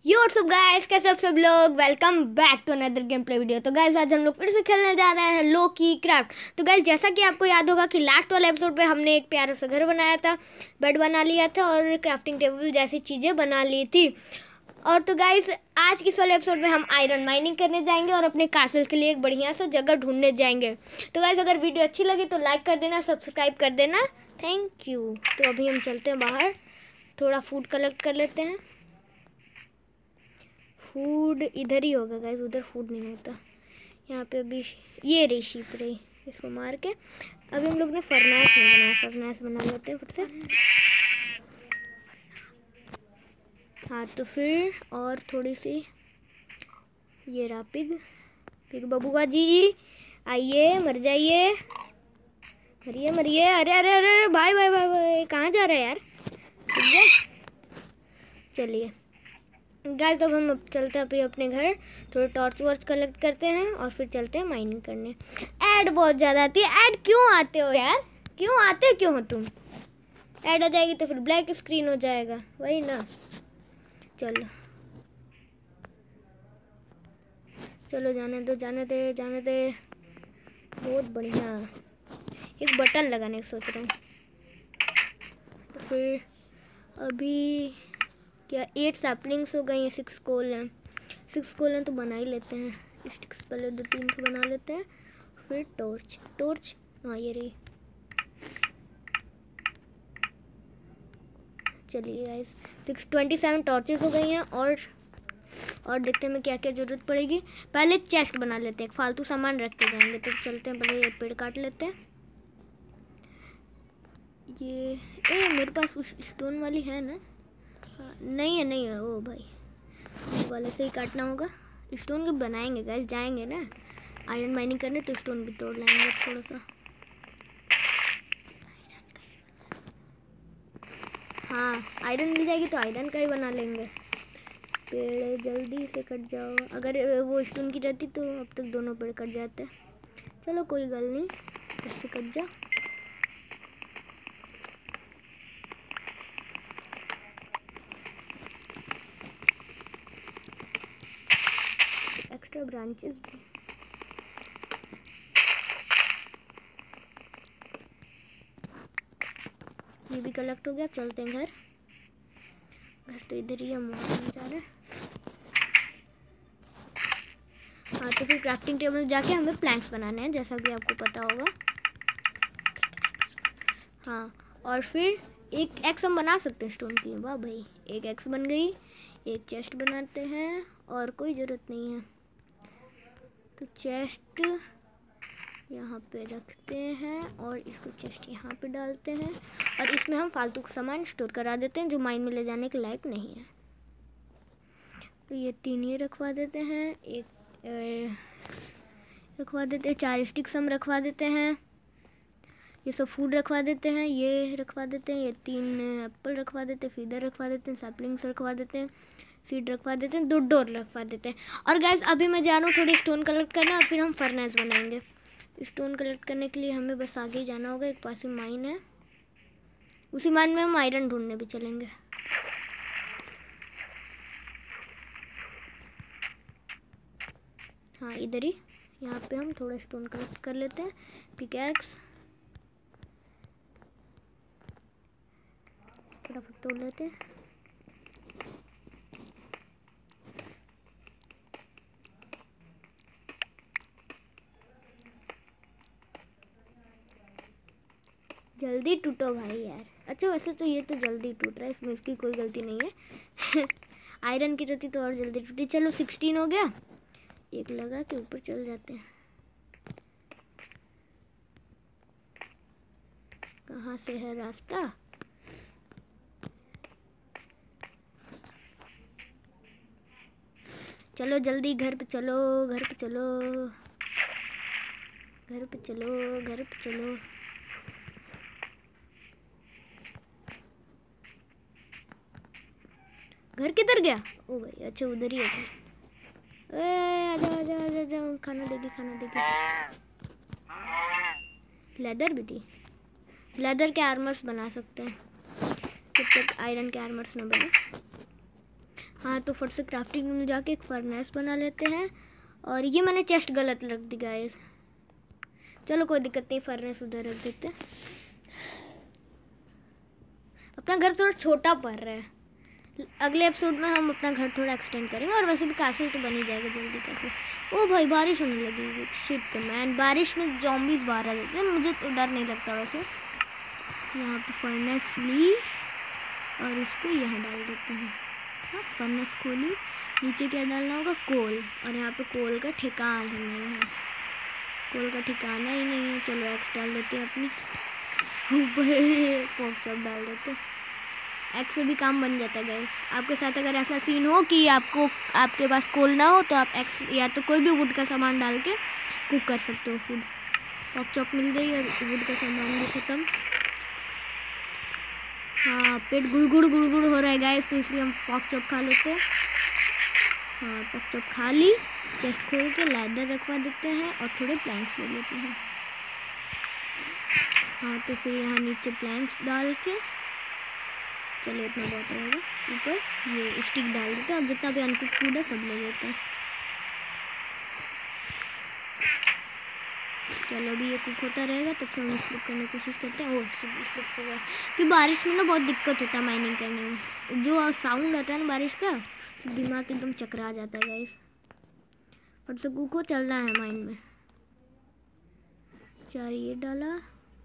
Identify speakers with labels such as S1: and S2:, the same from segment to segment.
S1: यो WhatsApp guys, कैसे आप सब लोग। Welcome back to another game play video. तो गाइस आज हम लोग फिर से खेलने जा रहे हैं लोकी क्राफ्ट। तो गाइस जैसा कि आपको याद होगा कि लास्ट वाले एपिसोड पे हमने एक प्यारा सा घर बनाया था, बेड बना लिया था और क्राफ्टिंग टेबल जैसी चीज़ें बना ली थी। और तो गाइस आज के इस वाले एपिसोड में हम आयरन माइनिंग करने जाएंगे और अपने कासल के लिए एक बढ़िया सा जगह ढूंढने जाएंगे। तो गाइस अगर वीडियो अच्छी लगी तो लाइक कर देना, सब्सक्राइब कर देना, थैंक यू। तो अभी हम चलते हैं बाहर, थोड़ा फूड कलेक्ट कर लेते हैं। फूड इधर ही होगा गाइस, उधर फूड नहीं होता। यहाँ पे अभी ये रही शीप रही, इसको मार के अभी हम लोग ने फर्नेस नहीं बनाया, फर्नेस बना लेते हैं फिर से। हाँ तो फिर और थोड़ी सी ये रहा पिग बबुआ जी, आइए मर जाइए, मरिए मरिए। अरे अरे अरे भाई भाई भाई भाई कहाँ जा रहे हैं यार, चलिए गाइस अब हम चलते हैं अपने घर, थोड़े टॉर्च वॉर्च कलेक्ट करते हैं और फिर चलते हैं माइनिंग करने। ऐड बहुत ज़्यादा आती है, ऐड क्यों आते हो यार, क्यों आते क्यों हो तुम। ऐड आ जाएगी तो फिर ब्लैक स्क्रीन हो जाएगा, वही ना। चलो चलो जाने दो जाने दे जाने दे। बहुत बढ़िया, एक बटन लगाने का सोच रहा हूँ। तो फिर अभी क्या 8 सैपलिंग्स हो गई, 6 कोल हैं। 6 कोल हैं तो बना ही लेते हैं। स्टिक्स पहले 2-3 को बना लेते हैं, फिर टॉर्च हाँ ये रही। चलिए गाइस 627 टॉर्चेस हो गई हैं और देखते हैं हमें क्या क्या ज़रूरत पड़ेगी। पहले चेस्ट बना लेते हैं, फालतू सामान रख के जाएंगे। तो चलते हैं, पहले ये पेड़ काट लेते हैं। ये मेरे पास उस स्टोन वाली है ना, नहीं है ओ भाई, वाले से ही काटना होगा। स्टोन के बनाएंगे गाइस, जाएंगे ना आयरन माइनिंग करने तो स्टोन भी तोड़ लाएंगे थोड़ा सा। हाँ आयरन मिल जाएगी तो आयरन का ही बना लेंगे। पेड़ जल्दी से कट जाओ, अगर वो स्टोन की रहती तो अब तक दोनों पेड़ कट जाते। चलो कोई गल नहीं, इससे कट जा। एक्स्ट्रा ब्रांचेस भी ये भी कलेक्ट हो गया। चलते हैं घर तो इधर ही हम जा रहे हैं। हाँ तो फिर क्राफ्टिंग टेबल जाके हमें प्लैंक्स बनाने हैं, जैसा कि आपको पता होगा। हाँ और फिर एक एक्स हम बना सकते हैं स्टोन की। वाह भाई, एक एक्स बन गई। एक चेस्ट बनाते हैं और कोई ज़रूरत नहीं है तो चेस्ट यहाँ पे रखते हैं और इसको चेस्ट यहाँ पे डालते हैं और इसमें हम फालतू का सामान स्टोर करा देते हैं जो माइन में ले जाने के लायक नहीं है। तो ये 3 ये रखवा देते हैं, एक रखवा देते हैं, 4 स्टिक्स हम रखवा देते हैं, ये सब फूड रखवा देते हैं, ये रखवा देते हैं, ये 3 एप्पल रखवा देते हैं, फीदर रखवा देते हैं, सैपलिंग्स रखवा देते हैं, सीड रखवा देते हैं, 2 डोर रखवा देते हैं। और गाइस अभी मैं जा रहा हूँ थोड़ी स्टोन कलेक्ट करना और फिर हम फर्नेस बनाएंगे। स्टोन कलेक्ट करने के लिए हमें बस आगे ही जाना होगा, एक पास ही माइन है, उसी माइन में हम आयरन ढूंढने भी चलेंगे। हाँ इधर ही, यहाँ पे हम थोड़ा स्टोन कलेक्ट कर लेते हैं। पिकैक्स फटाफट तोड़ लेते हैं। जल्दी टूटो भाई यार। अच्छा वैसे तो ये तो जल्दी टूट रहा है, इसमें इसकी कोई गलती नहीं है। आयरन की रहती तो और जल्दी टूटी। चलो 16 हो गया, एक लगा के ऊपर चल जाते हैं। कहाँ से है रास्ता, चलो जल्दी घर पे चलो, घर पे चलो, घर पे चलो, घर पे चलो। घर किधर गया, ओ भाई अच्छा उधर ही है। आजा आजा आजा आजा, खाना देगी खाना देगी। लेदर भी थी, लेदर के आर्मर्स बना सकते हैं जब तक आयरन के आर्मर्स न बने। हाँ तो फट से क्राफ्टिंग में जाके एक फर्नेस बना लेते हैं। और ये मैंने चेस्ट गलत रख दी गाइस, चलो कोई दिक्कत नहीं, फर्नेस उधर रख देते हैं। अपना घर थोड़ा छोटा पड़ रहा है, अगले एपिसोड में हम अपना घर थोड़ा एक्सटेंड करेंगे। और वैसे भी कैसल तो बन ही जाएगा जल्दी कैसल। ओ भाई बारिश होने लगी, शिट मैन, बारिश में ज़ॉम्बीज़ बाहर आ जाते हैं, मुझे तो डर नहीं लगता वैसे। यहाँ पे फर्नेस ली और इसको यहाँ डाल देते हैं। हाँ फर्नेस खोली, नीचे क्या डालना होगा, कोल। और यहाँ पे कोल का ठिकाना ही नहीं है, कोल का ठिकाना ही नहीं है। चलो एक्स डाल देते हैं अपनी, ऊपर पोक चॉप डाल देते हैं। एक्स से भी काम बन जाता है गाइस। आपके साथ अगर ऐसा सीन हो कि आपके पास कोल ना हो तो आप एक्स या तो कोई भी वुड का सामान डाल के कुक कर सकते हो फूड। पॉक चॉप मिल गई और वुड का सामान भी खत्म। हाँ पेट गुड़गुड़ हो रहा है गाइस, तो इसलिए हम पॉक चॉप खा लेते हैं। हाँ पॉक चॉप खा ली, चेस्ट खोल के लैडर रखवा देते हैं और थोड़े प्लैंक्स ले लेते हैं। हाँ तो फिर यहाँ नीचे प्लैंक्स डाल के, चलो इतना बहुत रहेगा, ऊपर ये स्टिक डाल देते हैं और जितना भी अनकुक फूड है सब ले लेते हैं। चलो अभी ये कुक होता रहेगा तब से हम स्लिप करने की कोशिश करते हैं। ओह स्लिप हो गया, कि बारिश में ना बहुत दिक्कत होता है माइनिंग करने में, जो साउंड आता है ना बारिश का, दिमाग एकदम चकरा जाता है गाइस। फट से कुक हो, चलना है माइन में। 4 ये डाला,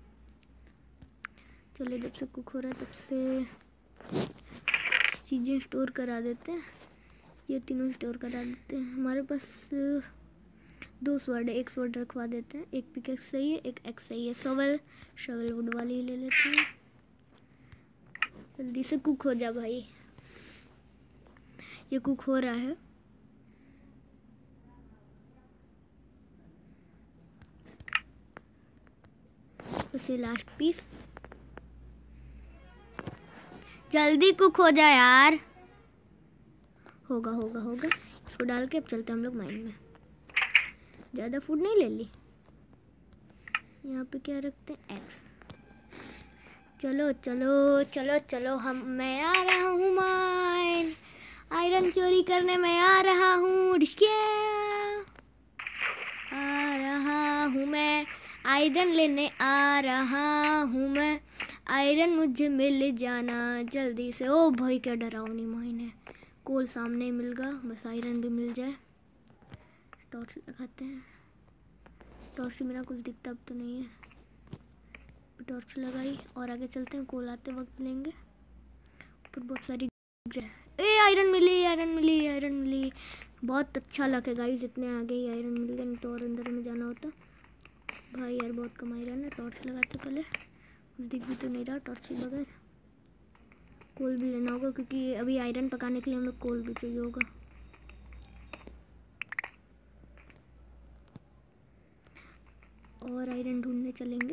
S1: चलो जब से कुक हो रहा है तब से चीज़ें स्टोर करा देते हैं। ये तीनों स्टोर करा देते हैं। हमारे पास 2 स्वॉर्ड है, एक स्वॉर्ड रखवा देते हैं, एक पिकेक्स सही है, एक एक्स सही है। शवल वुड वाली ले लेते हैं। जल्दी से कुक हो जा भाई, ये कुक हो रहा है। बस ये लास्ट पीस, जल्दी कुक हो जा यार। होगा होगा होगा, इसको डाल के अब चलते हैं हम लोग माइन में। ज़्यादा फूड नहीं ले ली। यहाँ पे क्या रखते हैं, एक्स। चलो चलो चलो चलो, मैं आ रहा हूँ माइन, आयरन चोरी करने मैं आ रहा हूँ। आ रहा हूँ मैं, आयरन लेने आ रहा हूँ मैं, आयरन मुझे मिल जाना जल्दी से। ओ भाई क्या डरावनी माइन है, कोल सामने ही मिल गया, बस आयरन भी मिल जाए। टॉर्च लगाते हैं, टॉर्च बिना कुछ दिखता अब तो नहीं है। टॉर्च लगाई और आगे चलते हैं, कोल आते वक्त लेंगे। ऊपर बहुत सारी आयरन मिली, आयरन मिली, आयरन मिली। बहुत अच्छा लग है गाइस, जितने आगे ही आयरन मिल गए, नहीं तो और अंदर में जाना होता भाई यार। बहुत कम आयरन है। टॉर्च लगाते पहले, कुछ दिख भी तो नहीं रहा टॉर्च के बगैर। कोल भी लेना होगा क्योंकि अभी आयरन पकाने के लिए हमें कोल भी चाहिए होगा। और आयरन ढूंढने चलेंगे।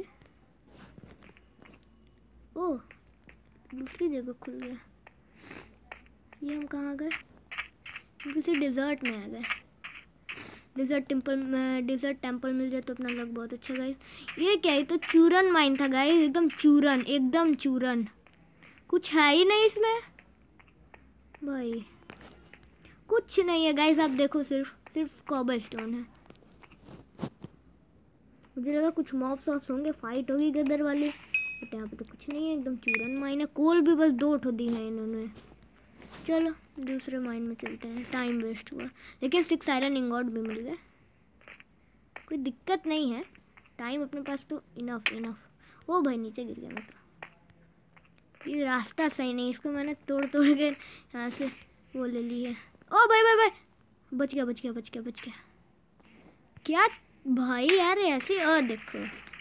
S1: ओह दूसरी जगह खुल गया, ये हम कहाँ गए, किसी डिज़र्ट में आ गए। डिज़र्ट टेम्पल मिल जाए तो अपना लग बहुत अच्छा गाइस। ये क्या है, तो चूरन माइन था गाइस, एकदम चूरन, कुछ है ही नहीं इसमें भाई, कुछ नहीं है गाइस। आप देखो सिर्फ कॉबलस्टोन है। मुझे लगा कुछ मॉब्स होंगे, फाइट होगी गदर वाली, बट यहाँ पे तो कुछ नहीं है, एकदम चूरन माइन है। कोल भी बस 2 ठो दी है इन्होंने। चलो दूसरे माइन में चलते हैं, टाइम वेस्ट हुआ, लेकिन 6 आयरन इंगॉट भी मिल गए, कोई दिक्कत नहीं है, टाइम अपने पास तो इनफ। ओ भाई नीचे गिर गया मैं तो, ये रास्ता सही नहीं, इसको मैंने तोड़ के यहाँ से वो ले ली है। ओ भाई बच गया क्या भाई यार, ऐसे और देखो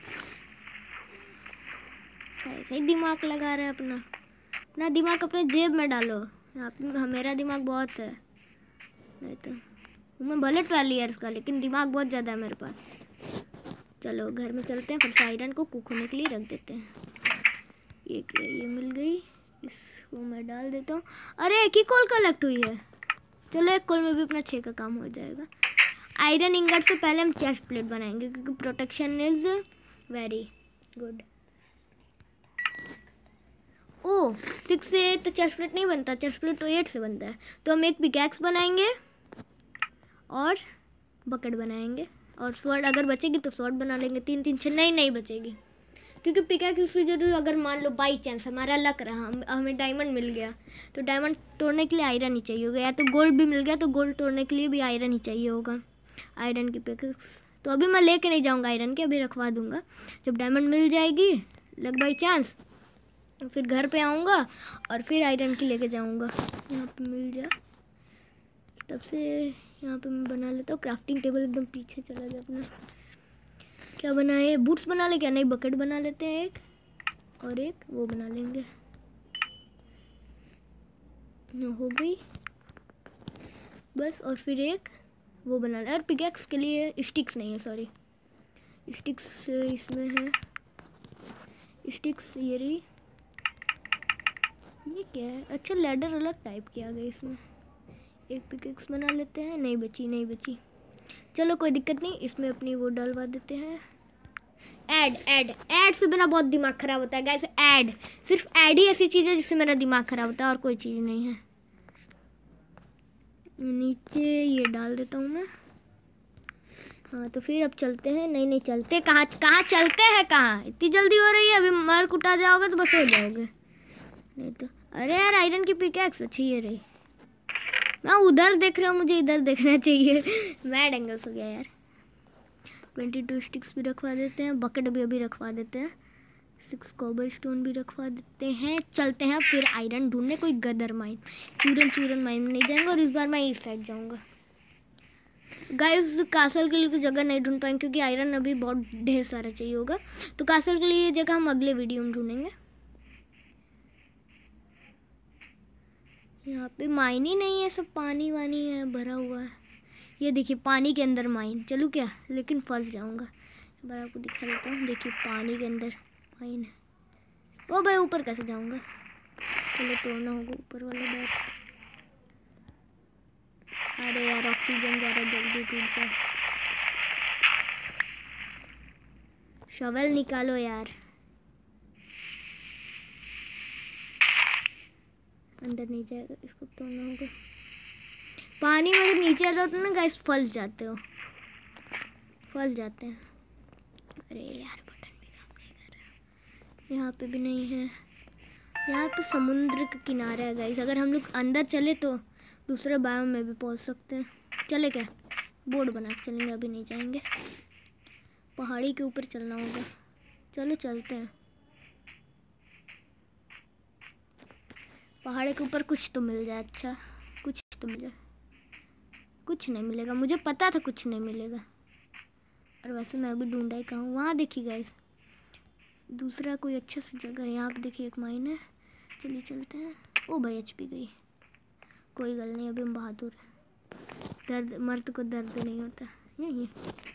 S1: ऐसे ही दिमाग लगा रहा है अपना दिमाग अपने जेब में डालो। मेरा दिमाग बहुत है, नहीं तो मैं भले 12 ईयर्स का, लेकिन दिमाग बहुत ज़्यादा है मेरे पास। चलो घर में चलते हैं, फिर से आयरन को कुक होने के लिए रख देते हैं। ये क्या, ये मिल गई, इसको मैं डाल देता हूँ। अरे एक ही कोल कलेक्ट हुई है, चलो एक कोल में भी अपना 6 का काम हो जाएगा। आयरन इंगट से पहले हम चेस्ट प्लेट बनाएंगे क्योंकि प्रोटेक्शन इज वेरी गुड। ओ 6 से तो चेस्ट प्लेट नहीं बनता, चेस्ट प्लेट तो 8 से बनता है। तो हम एक पिकैक्स बनाएंगे और बकेट बनाएंगे और स्वॉर्ड अगर बचेगी तो स्वॉर्ड बना लेंगे। 3 3 6 नहीं बचेगी, क्योंकि पिकैक्स से जरूर अगर मान लो बाई चांस हमारा लक रहा, हमें डायमंड मिल गया तो डायमंड तोड़ने के लिए आयरन ही चाहिए होगा, या तो गोल्ड भी मिल गया तो गोल्ड तोड़ने के लिए भी आयरन ही चाहिए होगा। आयरन की पिकैक्स तो अभी मैं लेके नहीं जाऊंगा आयरन के, अभी रखवा दूंगा। जब डायमंड मिल जाएगी लक बाई चांस फिर घर पे आऊँगा और फिर आयरन की लेके जाऊँगा। यहाँ पे मिल जाए तब से यहाँ पे मैं बना लेता हूँ क्राफ्टिंग टेबल। एकदम पीछे चला गया अपना। क्या बनाए, बूट्स बना ले क्या? नहीं, बकेट बना लेते हैं एक, और एक वो बना लेंगे। हो गई बस। और फिर एक वो बना ले। और पिकैक्स के लिए स्टिक्स नहीं है, सॉरी स्टिक्स इसमें है। स्टिक्स ये रही। ये क्या है? अच्छा लैडर अलग टाइप की आ गई इसमें। एक पिकैक्स बना लेते हैं। नहीं बची। चलो कोई दिक्कत नहीं, इसमें अपनी वो डलवा देते हैं। ऐड से मेरा बहुत दिमाग खराब होता है गाइस। सिर्फ ऐड ही ऐसी चीज़ है जिससे मेरा दिमाग खराब होता है, और कोई चीज़ नहीं है। नीचे ये डाल देता हूँ मैं। हाँ तो फिर अब चलते हैं। नहीं चलते, कहाँ चलते हैं? कहाँ इतनी जल्दी हो रही है? अभी मार कुटा जाओगे तो बस हो जाओगे। नहीं तो अरे यार आयरन की पिकैक्स अच्छी ये रही। मैं उधर देख रहा हूँ, मुझे इधर देखना चाहिए। मैड एंगल्स हो गया यार। 22 स्टिक्स भी रखवा देते हैं। बकेट भी अभी रखवा देते हैं। 6 कोबल स्टोन भी रखवा देते हैं। चलते हैं फिर आयरन ढूंढने कोई गदर माइन। चूरन माइन में नहीं जाएंगे, और इस बार मैं इस साइड जाऊँगा। गाइस कासल के लिए तो जगह नहीं ढूंढ पाएंगे, क्योंकि आयरन अभी बहुत ढेर सारा चाहिए होगा। तो कासल के लिए जगह हम अगले वीडियो में ढूंढेंगे। यहाँ पे माइन ही नहीं है, सब पानी वानी है, भरा हुआ है। ये देखिए पानी के अंदर माइन। चलूँ क्या? लेकिन फंस जाऊँगा। एक बार आपको दिखा देता हूँ। देखिए पानी के अंदर माइन है। ओ भाई ऊपर कैसे जाऊँगा? चलो तोड़ना होगा ऊपर वाला बैग। अरे यार ऑक्सीजन ज़्यादा जल्दी टूट जाए। शवल निकालो यार। अंदर नहीं जाएगा, इसको तोड़ना होगा। पानी में जब नीचे आ जाओ तो ना गाइस फंस जाते हैं। अरे यार बटन भी काम नहीं कर रहा। यहाँ पे भी नहीं है। यहाँ पे समुद्र का किनारा है गाइस। अगर हम लोग अंदर चले तो दूसरे बायोम में भी पहुँच सकते हैं। चले क्या? बोर्ड बना के चलेंगे, अभी नहीं जाएंगे। पहाड़ी के ऊपर चलना होगा। चलो चलते हैं। पहाड़ के ऊपर कुछ तो मिल जाए। अच्छा कुछ तो मिले। कुछ नहीं मिलेगा, मुझे पता था कुछ नहीं मिलेगा। और वैसे मैं अभी ढूंढा ही कहाँ हूँ। वहाँ देखिए गाइस दूसरा कोई अच्छा सी जगह है। यहाँ पे देखिए एक माइन है। चलिए चलते हैं। ओ भाई HP गई। कोई गल नहीं, अभी हम बहादुर हैं। मर्द को दर्द नहीं होता। ये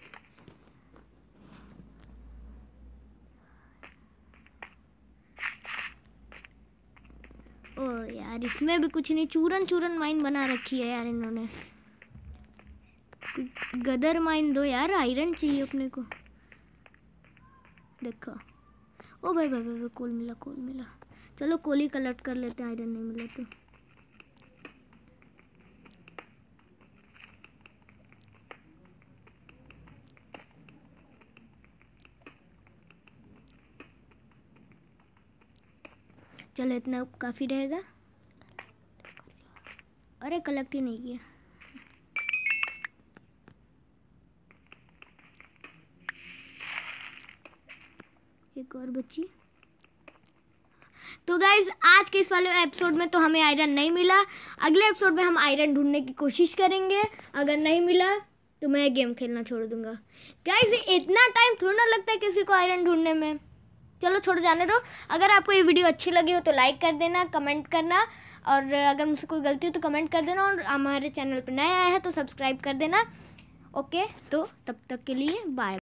S1: ओ यार इसमें भी कुछ नहीं। चूरन माइन बना रखी है यार इन्होंने। गदर माइन दो यार, आयरन चाहिए अपने को। देखो ओ भाई कोल मिला। चलो कोल ही कलेक्ट कर लेते हैं, आयरन नहीं मिला तो। चलो इतना काफ़ी रहेगा। अरे कलेक्ट ही नहीं किया। एक और बची। तो गाइज आज के इस वाले एपिसोड में तो हमें आयरन नहीं मिला। अगले एपिसोड में हम आयरन ढूंढने की कोशिश करेंगे। अगर नहीं मिला तो मैं गेम खेलना छोड़ दूंगा। गाइज इतना टाइम थोड़ा ना लगता है किसी को आयरन ढूंढने में। चलो छोड़ जाने दो। अगर आपको ये वीडियो अच्छी लगी हो तो लाइक कर देना, कमेंट करना, और अगर मुझसे कोई गलती हो तो कमेंट कर देना, और हमारे चैनल पर नया आया है तो सब्सक्राइब कर देना। ओके तो तब तक के लिए बाय।